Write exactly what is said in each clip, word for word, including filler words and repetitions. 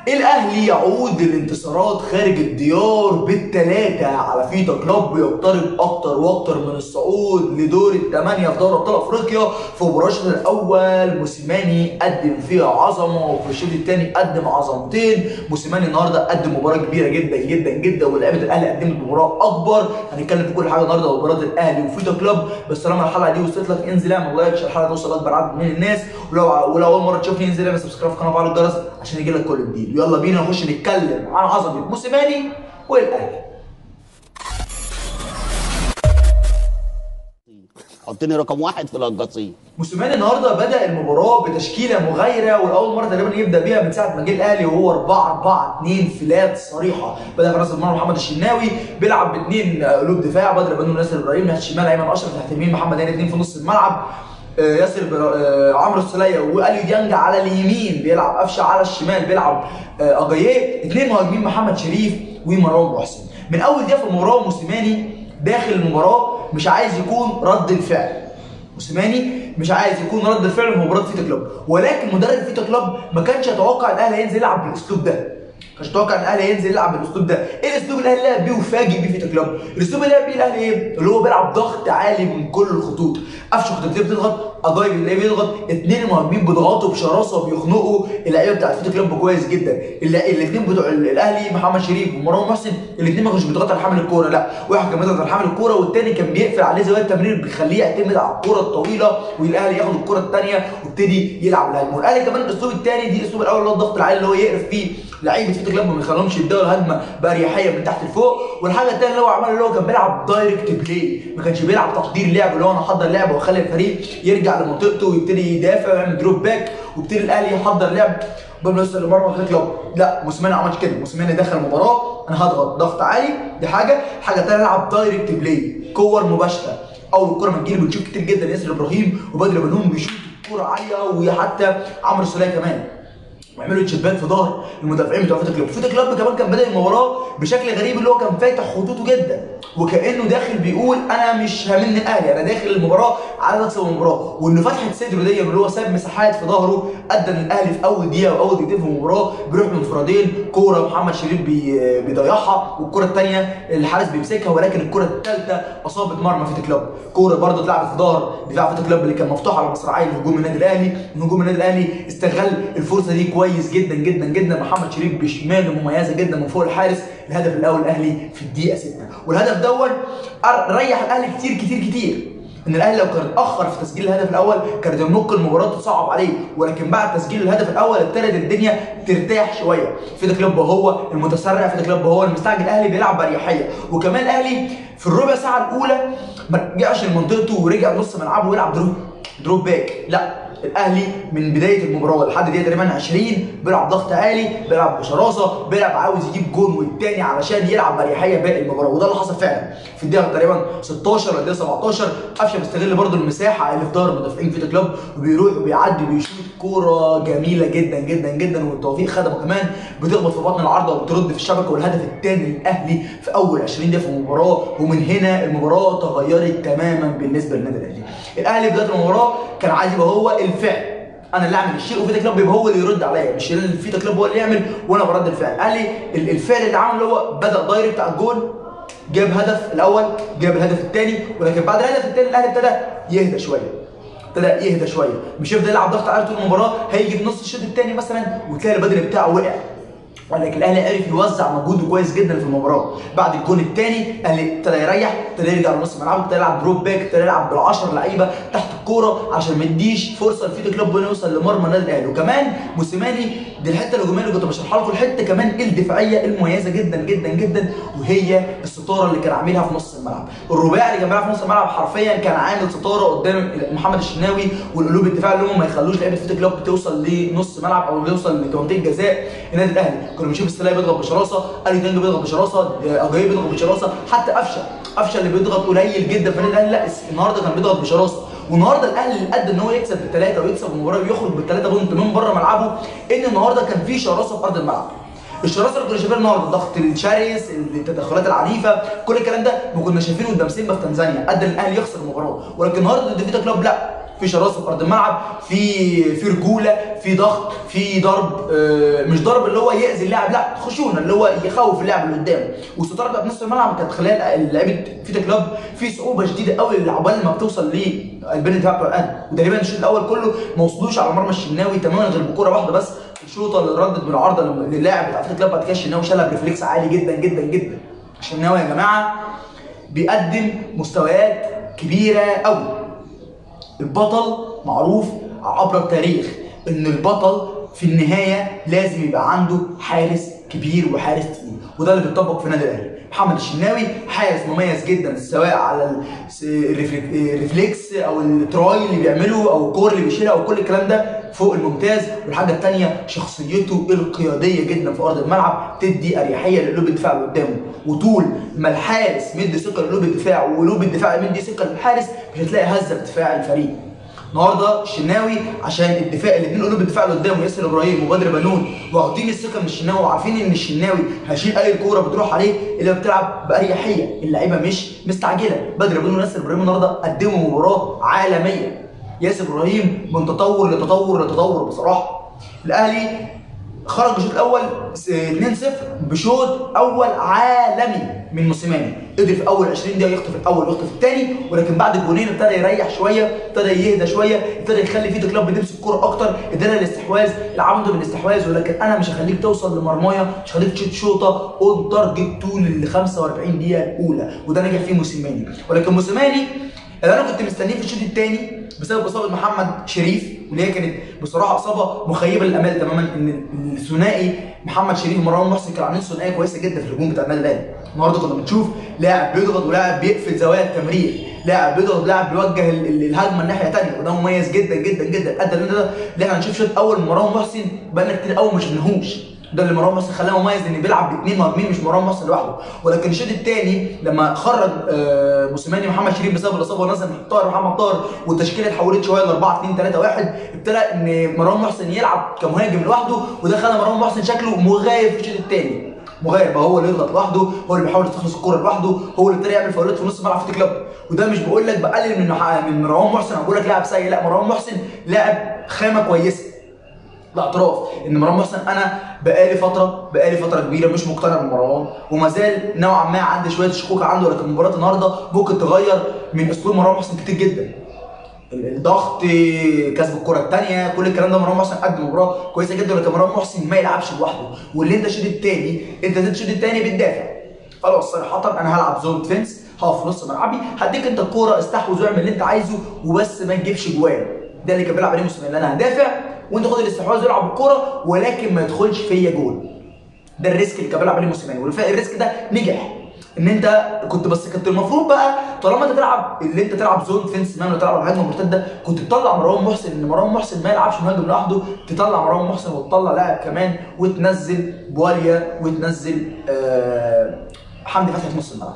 الاهلي يعود للانتصارات خارج الديار بالثلاثه على فيتا كلوب، يقترب اكتر واكتر من الصعود لدور الثمانيه في دوري ابطال افريقيا. في مباراه الشوط الاول موسيماني قدم فيها عظمه، وفي الشوط الثاني قدم عظمتين. موسيماني النهارده قدم مباراه كبيره جدا جدا جدا، ولاعيبه الاهلي قدمت مباراه اكبر. هنتكلم في كل حاجه النهارده مباراه الاهلي وفيتا كلوب. بس طالما الحلقه دي وصلت لك انزل اعمل لايك عشان الحلقه توصل لاكبر عدد من الناس، ولو ولو اول مره تشوفني انزل اعمل سبسكرايب في القناه وفعل الجرس عشان يجي لك كل جديد. يلا بينا نخش نتكلم عن عظمه موسيماني والاهلي. حطني رقم واحد في القصيم. موسيماني النهارده بدا المباراه بتشكيله مغايره، والاول مره تقريبا يبدا بيها من ساعه ما جه الاهلي، وهو أربعة أربعة اتنين فلات صريحه. بدا في راس المرمى محمد الشناوي، بيلعب باثنين قلوب دفاع، بدر بنون ياسر ابراهيم ناحيه الشمال، ايمن اشرف ناحيه اليمين، محمد هاني اثنين في نص الملعب، ياسر آه عمرو السوليه واليو ديانج على اليمين، بيلعب قفشه على الشمال، بيلعب آه اجاييه، اثنين مهاجمين محمد شريف ومروان محسن. من اول دقيقه في المباراه موسيماني داخل المباراه مش عايز يكون رد الفعل. موسيماني مش عايز يكون رد الفعل في مباراه فيتا كلوب، ولكن مدرب فيتا كلوب ما كانش يتوقع الاهلي هينزل يلعب بالاسلوب ده. مش متوقع ان الاهلي هينزل يلعب بالاسلوب ده. ايه الاسلوب اللي الاهلي لعب بيه وفاجئ بيه فيتا كلوب؟ الاسلوب اللي لعب بيه الاهلي ايه؟ اللي هو بيلعب ضغط عالي من كل الخطوط. قفشه خطوطيه بتضغط، اجاي اللي بيضغط، اثنين المهاجمين بيضغطوا بشراسه وبيخنقوا اللعيبه بتاعت فيتا كلوب كويس جدا. الاثنين بتوع الاهلي محمد شريف ومروان محسن، الاثنين ما كانوش بيضغطوا على حامل الكوره، لا، واحد كان بيضغط على حامل الكوره والثاني كان بيقفل عليه زوايا التمرير، بيخليه يعتمد على الكوره الطويله، والاهلي ياخد الكوره الثانيه ويبتدي يلعب الهجمه. والاهلي كمان الاسلوب الثاني، دي الاسلوب الاول اللي هو الضغط العالي اللي هو يقرف فيه لعيبه فيتا كلوب، ما يخليهمش يبداوا الهجمه باريحيه من تحت لفوق. والحاجه الثانيه اللي هو عملها اللي هو كان بيلعب دايركت بلاي، ما كانش بيلعب تحضير لعب اللي هو انا احضر لعبه واخلي الفريق يرجع لمنطقته ويبتدي يدافع ويعمل دروب باك ويبتدي الاهلي يحضر لعب قبل ما يوصل لمرمى فيتا كلوب. لا، موسيماني ما عملش كده. موسيماني دخل المباراه انا هضغط ضغط عالي، دي حاجه، الحاجه الثانيه العب دايركت بلاي، كور مباشره. اول الكوره ما تجيلي بنشوف كتير جدا ياسر ابراهيم وبدر بنون بيشوط الكوره عاليه، وحتى عمرو السوليه كمان وعملوا تشباك في ظهر المدافعين بتوع فيتا كلوب. فيتا كلوب كمان كان بادئ المباراه بشكل غريب، اللي هو كان فاتح خطوطه جدا، وكانه داخل بيقول انا مش هاممني الاهلي، انا داخل المباراه عايز اكسب المباراه. وان فتحه صدره دي اللي هو ساب مساحات في ظهره ادى ان الاهلي في اول دقيقه واول دقيقتين في المباراه بيروح بانفرادين، كوره محمد شريف بي بيضيعها، والكوره الثانيه الحارس بيمسكها، ولكن الكوره الثالثه اصابت مرمى فيتا كلوب. كوره برضه اتلعبت في ظهر دفاع فيتا كلوب اللي كان مفتوح على مصراعيه لهجوم النادي الاهلي، ونجوم النادي الاهلي استغل الفرصه دي كويس جدا جدا جدا. محمد شريف بشماله مميزه جدا من فوق الحارس، الهدف الاول الاهلي في الدقيقه ستة. والهدف دون ريح الاهلي كتير كتير كتير. ان الاهلي لو كان اتاخر في تسجيل الهدف الاول كانت ممكن المباراه تصعب عليه، ولكن بعد تسجيل الهدف الاول ابتدت الدنيا ترتاح شويه. فيتا كلوب هو المتسرع، فيتا كلوب هو المستعجل، الاهلي بيلعب باريحيه. وكمان الاهلي في الربع ساعه الاولى ما رجعش لمنطقته ورجع نص ملعبه ويلعب دروب دروب باك، لا، الاهلي من بدايه المباراه لحد دقيقه تقريبا عشرين بيلعب ضغط عالي، بيلعب بشراسه، بيلعب عاوز يجيب جون والتاني علشان يلعب باريحيه باقي المباراه. وده اللي حصل فعلا في الدقيقه تقريبا ستاشر ولا الدقيقه سبعتاشر. قفشه مستغل برده المساحه اللي في ظهر مدافعين فيتا كلوب، وبيروح وبيعدي وبيشوط كوره جميله جدا جدا جدا، والتوفيق خدمه كمان، بتخبط في بطن العارضه وبترد في الشبكه. والهدف الثاني للاهلي في اول عشرين دقيقه في المباراه، ومن هنا المباراه تغيرت تماما بالنسبه للنادي الاهلي. الاهلي في بدايه المباراه كان عايز يبقى هو الفعل، انا اللي اعمل الشيء، وفيتا كلوب يبقى هو اللي يرد عليا، مش فيتا كلوب هو اللي يعمل وانا برد الفعل. الاهلي الفعل اللي عمله هو بدا دايركت على الجول، جاب هدف الاول، جاب الهدف الثاني، ولكن بعد الهدف الثاني الاهلي ابتدى يهدى شويه، ابتدى يهدى شويه، مش يفضل يلعب ضغط عالي طول المباراه. هيجي في نص الشوط الثاني مثلا وتلاقي البدني بتاعه وقع، ولكن الاهلي عرف يوزع مجهوده كويس جدا في المباراه. بعد الجون الثاني الاهلي ابتدى يريح، ابتدى يرجع لنص ملعبه، ابتدى يلعب دروب باك، ابتدى يلعب بالعشر لعيبه تحت الكوره عشان ما يديش فرصه لفيتا كلوب انه يوصل لمرمى النادي الاهلي. وكمان موسيماني دي الحته الهجوميه اللي كنت بشرحها لكم، الحته كمان الدفاعيه المميزه جدا جدا جدا، وهي الستاره اللي كان عاملها في نص الملعب. الرباعي اللي كان بيلعب في نص الملعب حرفيا كان عامل ستاره قدام محمد الشناوي والقلوب الدفاع اللي هم ما يخلوش لعيبه فيتا كلوب توصل لنص ملعب او توصل لمنطقه جزاء النادي الاهلي. كنا بنشوف السلاي بيضغط بشراسه، اليو ديانج بيضغط بشراسه، اجاييه بيضغط بشراسه، حتى قفشه قفشه اللي بيضغط قليل جدا في النادي الاهلي، لا، النهارده كان بيضغط بشراسه. والنهارده الاهلي اللي قد ان هو يكسب بالثلاثه ويكسب المباراه ويخرج بالثلاثه بونت من بره ملعبه، ان النهارده كان في شراسه في ارض الملعب. الشراسه اللي كنا شايفينها النهارده، الضغط الشرس، التدخلات العنيفه، كل الكلام ده ما كنا شايفينه قدام سيمبا في تنزانيا، ادى الاهلي يخسر المباراه. ولكن النهارده ضد فيتا كلوب لا، في شراسه في ارض الملعب، في في رجوله، في ضغط، في ضرب، آه مش ضرب اللي هو يأذي اللاعب، لا خشونه اللي هو يخوف اللاعب اللي قدامه. والستاره بتاعت نص الملعب كانت خلال لعيبه فيتا كلوب في صعوبه شديده قوي عقبال ما بتوصل للبين دفاع بتوع الاهلي، وتقريبا الشوط الاول كله ما وصلوش على مرمى الشناوي تماما غير بكوره واحده بس، الشوطه اللي ردت بالعارضه للاعب بتاع فيتا كلوب. بعد كده الشناوي شالها بريفلكس عالي جدا جدا جدا. الشناوي يا جماعه بيقدم مستويات كبيره قوي. البطل معروف عبر التاريخ ان البطل في النهايه لازم يبقى عنده حارس كبير وحارس تقيل، وده اللي بيتطبق في النادي الاهلي. محمد الشناوي حارس مميز جدا، سواء على الريفلكس او التراي اللي بيعمله او الكور اللي بيشيلها او كل الكلام ده فوق الممتاز. والحاجه الثانيه شخصيته القياديه جدا في ارض الملعب تدي اريحيه لقلوب الدفاع اللي قدامه، وطول ما الحارس مدي ثقه لقلوب الدفاع وقلوب الدفاع مدي ثقه للحارس مش هتلاقي هزه في دفاع الفريق. النهارده الشناوي عشان الدفاع الاثنين قلوب الدفاع اللي قدامه ياسر ابراهيم وبدر بنون واخدين الثقه من الشناوي وعارفين ان الشناوي هيشيل اي كوره بتروح عليه اللي بتلعب باريحيه، اللعيبه مش مستعجله. بدر بنون وياسر ابراهيم النهارده قدموا مباراه عالميه. ياسر ابراهيم من تطور لتطور لتطور بصراحه. الاهلي خرج الشوط الاول اتنين صفر بشوط اول عالمي من موسيماني، قدر في اول عشرين دقيقه يخطف الاول ويخطف الثاني، ولكن بعد الجونين ابتدى يريح شويه، ابتدى يهدى شويه، ابتدى يخلي فيتا كلوب بتمسك الكوره اكتر، ادانا الاستحواذ، العوده بالاستحواذ، ولكن انا مش هخليك توصل لمرمايه، مش هخليك تشوط شوطه اون تارجت طول ال خمسة واربعين دقيقه الاولى، وده نجح فيه موسيماني. ولكن موسيماني اللي انا كنت مستنيه في الشوط الثاني بسبب اصابه محمد شريف، واللي هي كانت بصراحه اصابه مخيبه للامال تماما، ان الثنائي محمد شريف ومروان محسن كانوا عاملين ثنائيه كويسه جدا في الهجوم بتاع النادي الاهلي. النهارده كنا بنشوف لاعب بيضغط ولاعب بيقفل زوايا التمرير، لاعب بيضغط ولاعب بيوجه الهجمه الناحيه الثانيه، وده مميز جدا جدا جدا. ادى لنا اللي احنا هنشوف شوط اول من مروان محسن بقالنا كتير قوي ما شفناهوش، ده اللي مروان محسن خلاه مميز ان بيلعب باثنين مهاجمين مش مروان محسن لوحده. ولكن الشوط الثاني لما خرج آه موسيماني محمد شريف بسبب الاصابه ونزل طاهر محمد طاهر والتشكيله اتحولت شويه ل اربعة اتنين تلاتة واحد، ابتدى ان مروان محسن يلعب كمهاجم لوحده، وده خلى مروان محسن شكله مغاير في الشوط الثاني. مغاير بقى هو اللي يضغط لوحده، هو اللي بيحاول يستخلص الكوره لوحده، هو اللي ابتدى يعمل فاولات في نص ملعب فيتا كلوب. وده مش بقول لك بقلل من من مروان محسن او بقول لك لاعب سيء، لا مروان محسن لاعب خامه كويسه. باعتراف ان مروان محسن انا بقالي فتره بقالي فتره كبيره مش مقتنع بمروان، وما زال نوعا ما عندي شويه شكوك عنده، ولكن مباراه النهارده ممكن تغير من اسلوب مروان محسن كتير جدا. الضغط، كسب الكره الثانيه، كل الكلام ده مروان محسن قدم مباراه كويسه جدا، ولكن مروان محسن ما يلعبش لوحده. واللي انت الشوط الثاني انت الشوط الثاني بتدافع خلاص صراحه، انا هلعب زون ديفنس، هقف في نص ملعبي، هديك انت الكوره استحوذ واعمل اللي انت عايزه وبس ما تجيبش جوان. ده اللي كان بيلعب عليه موسيماني، انا هدافع وانت خد الاستحواذ والعب الكوره ولكن ما يدخلش فيا جول. ده الريسك اللي كان بيلعب عليه موسيماني، والريسك ده نجح. ان انت كنت بس كنت المفروض بقى طالما انت تلعب اللي انت تلعب زون ديفنس مان وتلعب على الهجمه المرتده، كنت تطلع مروان محسن، ان مروان محسن ما يلعبش مهاجم لوحده، تطلع مروان محسن وتطلع لاعب كمان وتنزل بواليا وتنزل آه حمدي فتحي في نص الملعب.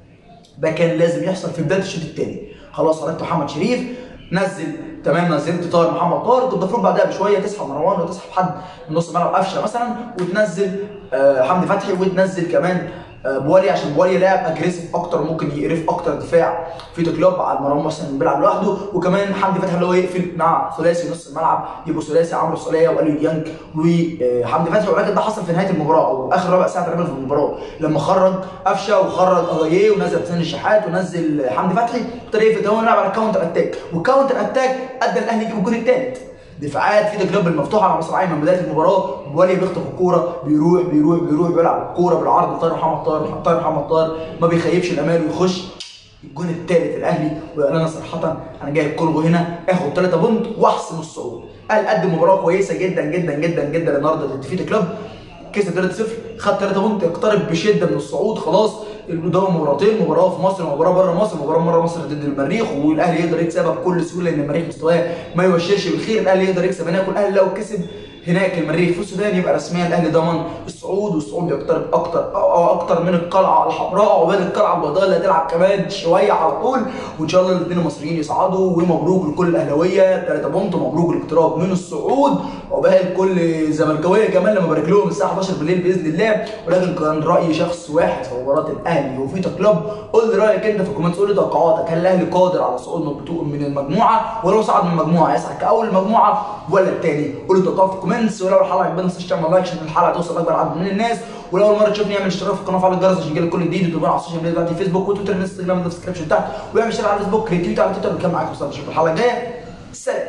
ده كان لازم يحصل في بدايه الشوط الثاني. خلاص خرجت محمد شريف، نزل تمام، نزلت طاهر محمد طاهر، كنت المفروض بعدها بشويه تسحب مروان وتسحب حد من نص الملعب قفشه مثلا، وتنزل آه حمدي فتحي وتنزل كمان آه بواليا، عشان بواليا لاعب اجريسيف اكتر وممكن يقرف اكتر دفاع فيتا كلوب على مروان محسن اللي بيلعب لوحده، وكمان حمدي فتحي اللي هو يقفل مع ثلاثي نص الملعب، يبقوا ثلاثي عمرو السوليه واليو ديانج وحمدي فتحي. ولكن ده حصل في نهايه المباراه او اخر ربع ساعه تقريبا في المباراه، لما خرج قفشه وخرج اغاييه ونزل حسين الشحات ونزل حمدي فتحي، ابتدى يقفل ده ونلعب على الكاونتر اتاك، والكاونتر اتاك ادى الاهلي يجيب الجول الثالث. دفاعات فيتا كلوب المفتوحه على مصراعين من بدايه المباراه، بواليا بيخطف الكوره بيروح بيروح بيروح بيلعب الكوره بالعرض، طاهر محمد طاهر طاهر محمد طاهر ما بيخيبش الامال ويخش الجون الثالث الاهلي. وانا صراحه انا جاي الكونغو هنا اخد ثلاثة بونت واحسم الصعود. قال قدم مباراه كويسه جدا جدا جدا جدا النهارده ضد فيتا كلوب، كسب ثلاثة صفر، خد ثلاثة بونت، يقترب بشده من الصعود خلاص. قدامه مباراتين، مباراه في مصر ومباراه بره مصر، مباراه بره مصر ضد المريخ، والاهلي يقدر يكسبها بكل سهوله لان المريخ مستواه ما يبشرش بالخير. الاهلي يقدر يكسب هناك، والاهلي لو كسب هناك المريخ في السودان يبقى رسميا الاهلي ضمن الصعود، والصعود بيقترب اكتر او اكتر من القلعه الحمراء عقبال القلعه البيضاء اللي هتلعب كمان شويه على طول. وان شاء الله الاثنين المصريين يصعدوا، ومبروك لكل الاهلاويه ثلاثة بونت، مبروك الاقتراب من الصعود. وعقبال كل زملكاويه كمان لما بارك لهم الساعه حداشر بالليل باذن الله. ولكن كان راي شخص واحد في مباراه الاهلي وفيتا كلوب. قول لي رايك انت في الكومنتس، قول لي توقعاتك، هل الاهلي قادر على صعود من المجموعه؟ ولو صعد من المجموعه يصعد كاول مجموعه ولا الثاني؟ قول لي توقعاتك في الكومنتس. ولو الحلقه عجبتك ما تنساش تعمل لايك عشان الحلقه توصل لاكبر عدد من الناس. ولو اول مره تشوفني اعمل اشتراك في القناه وفعل الجرس عشان يجيلك كل جديد، وتابعنا على السوشيال ميديا بتاعتي فيسبوك وتويتر وانستجرام في الديسكربشن تحت، واعمل شير على الفيسبوك ريتويت على تويتر. وكان معاكم مصطفى، اشوفكم الحلقه الجايه. سلام.